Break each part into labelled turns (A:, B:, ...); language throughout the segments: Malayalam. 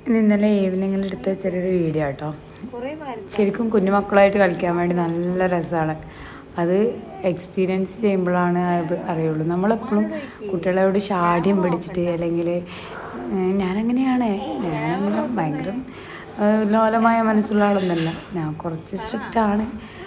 A: ഇന്നലെ ഈവനിങ്ങിൽ എടുത്ത ചെറിയൊരു വീഡിയോ കേട്ടോ. ശരിക്കും കുഞ്ഞുമക്കളായിട്ട് കളിക്കാൻ വേണ്ടി നല്ല രസമാണ്. അത് എക്സ്പീരിയൻസ് ചെയ്യുമ്പോഴാണ് അത് അറിയുള്ളൂ. നമ്മളെപ്പോഴും കുട്ടികളോട് ഷാഠ്യം പിടിച്ചിട്ട് അല്ലെങ്കിൽ ഞാനങ്ങനെ ഭയങ്കര ലോലമായ മനസ്സുള്ള ആളൊന്നുമല്ല. ഞാൻ കുറച്ച് സ്ട്രിക്റ്റാണ്,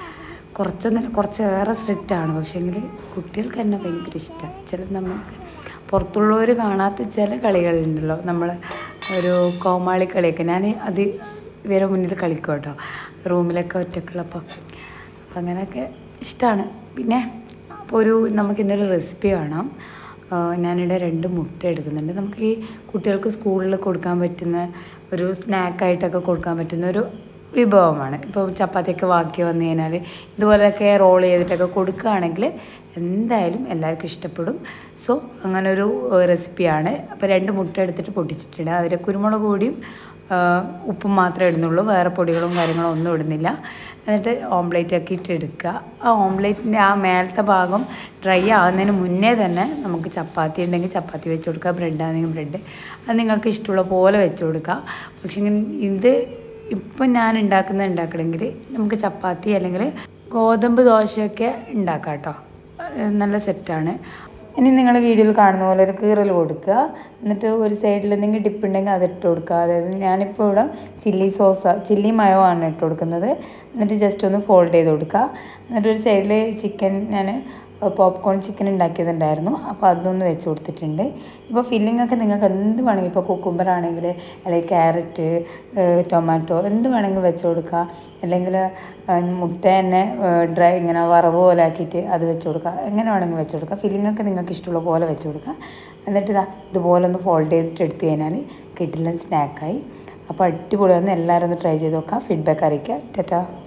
A: കുറച്ചേറെ സ്ട്രിക്റ്റാണ്. പക്ഷേങ്കിൽ കുട്ടികൾക്ക് തന്നെ ഭയങ്കര ഇഷ്ടമാണ്. നമുക്ക് പുറത്തുള്ളവർ കാണാത്ത ചില കളികളുണ്ടല്ലോ, നമ്മൾ ഒരു കോമാളി കളിയൊക്കെ ഞാൻ അത് ഇവരെ മുന്നിൽ കളിക്കും കേട്ടോ, റൂമിലൊക്കെ ഒറ്റക്കുള്ളപ്പോൾ. അപ്പം അങ്ങനെയൊക്കെ ഇഷ്ടമാണ്. പിന്നെ അപ്പോൾ നമുക്കിന്നൊരു റെസിപ്പി കാണാം. ഞാനിവിടെ 2 മുട്ട എടുക്കുന്നുണ്ട്. നമുക്ക് ഈ കുട്ടികൾക്ക് സ്കൂളിൽ കൊടുക്കാൻ പറ്റുന്ന ഒരു സ്നാക്കായിട്ടൊക്കെ കൊടുക്കാൻ പറ്റുന്ന ഒരു വിഭവമാണ്. ഇപ്പോൾ ചപ്പാത്തിയൊക്കെ ബാക്കി വന്നു കഴിഞ്ഞാൽ ഇതുപോലെയൊക്കെ റോൾ ചെയ്തിട്ടൊക്കെ കൊടുക്കുകയാണെങ്കിൽ എന്തായാലും എല്ലാവർക്കും ഇഷ്ടപ്പെടും. സോ അങ്ങനൊരു റെസിപ്പിയാണ്. അപ്പോൾ 2 മുട്ട എടുത്തിട്ട് പൊട്ടിച്ചിട്ടുണ്ട്. അതിൽ കുരുമുളക് പൊടിയും ഉപ്പും മാത്രമേ ഇടുന്നുള്ളൂ, വേറെ പൊടികളും കാര്യങ്ങളും ഒന്നും ഇടുന്നില്ല. എന്നിട്ട് ഓംലേറ്റ് ഒക്കെ ഇട്ടെടുക്കുക. ആ ഓംലേറ്റിൻ്റെ ആ മേലത്തെ ഭാഗം ഡ്രൈ ആകുന്നതിന് മുന്നേ തന്നെ നമുക്ക് ചപ്പാത്തി ഉണ്ടെങ്കിൽ ചപ്പാത്തി വെച്ച് കൊടുക്കുക, ബ്രെഡാണെങ്കിൽ ബ്രെഡ്, അത് നിങ്ങൾക്ക് ഇഷ്ടമുള്ള പോലെ വെച്ച് കൊടുക്കുക. പക്ഷേ ഇത് ഇപ്പം ഞാൻ ഉണ്ടാക്കണമെങ്കിൽ നമുക്ക് ചപ്പാത്തി അല്ലെങ്കിൽ ഗോതമ്പ് ദോശയൊക്കെ ഉണ്ടാക്കാം കേട്ടോ. നല്ല സെറ്റാണ്. ഇനി നിങ്ങൾ വീഡിയോയിൽ കാണുന്ന പോലെ ഒരു കീറൽ കൊടുക്കുക. എന്നിട്ട് ഒരു സൈഡിൽ എന്തെങ്കിലും ഡിപ്പ് ഉണ്ടെങ്കിൽ അതിട്ട് കൊടുക്കുക. അതായത് ഞാനിപ്പോൾ ഇവിടെ ചില്ലി മയോ ആണ് ഇട്ട് കൊടുക്കുന്നത്. എന്നിട്ട് ജസ്റ്റ് ഒന്ന് ഫോൾഡ് ചെയ്ത് കൊടുക്കുക. എന്നിട്ടൊരു സൈഡിൽ ചിക്കൻ ഞാൻ പോപ്കോൺ ചിക്കൻ ഉണ്ടാക്കിയതുണ്ടായിരുന്നു, അപ്പോൾ അതൊന്ന് വെച്ച് കൊടുത്തിട്ടുണ്ട്. ഇപ്പോൾ ഫില്ലിങ്ങൊക്കെ നിങ്ങൾക്ക് എന്ത് വേണമെങ്കിൽ, ഇപ്പോൾ കുക്കുംബർ ആണെങ്കിൽ അല്ലെങ്കിൽ ക്യാരറ്റ്, ടൊമാറ്റോ എന്ത് വേണമെങ്കിൽ വെച്ച് കൊടുക്കുക. അല്ലെങ്കിൽ മുട്ട തന്നെ ഡ്രൈ ഇങ്ങനെ വറവ് പോലെ ആക്കിയിട്ട് അത് വെച്ച് കൊടുക്കുക. എങ്ങനെ വേണമെങ്കിൽ വെച്ച് കൊടുക്കുക. ഫില്ലിങ്ങൊക്കെ നിങ്ങൾക്ക് ഇഷ്ടമുള്ള പോലെ വെച്ച് കൊടുക്കുക. എന്നിട്ട് ഇതുപോലെ ഒന്ന് ഫോൾഡ് ചെയ്തിട്ട് എടുത്ത് കഴിഞ്ഞാൽ കിട്ടില്ല സ്നാക്കായി. അപ്പോൾ അടിപൊളി. ഒന്ന് എല്ലാവരും ഒന്ന് ട്രൈ ചെയ്ത് നോക്കുക. ഫീഡ്ബാക്ക് അറിയിക്കുക. ടാറ്റാ.